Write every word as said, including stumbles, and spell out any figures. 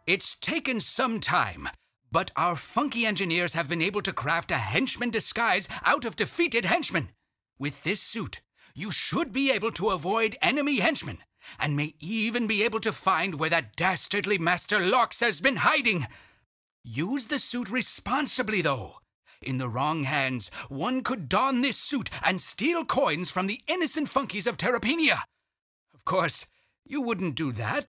It's taken some time, but our funky engineers have been able to craft a henchman disguise out of defeated henchmen. With this suit, you should be able to avoid enemy henchmen, and may even be able to find where that dastardly Master Lox has been hiding. Use the suit responsibly, though. In the wrong hands, one could don this suit and steal coins from the innocent Funkeys of Terrapenia. Of course, you wouldn't do that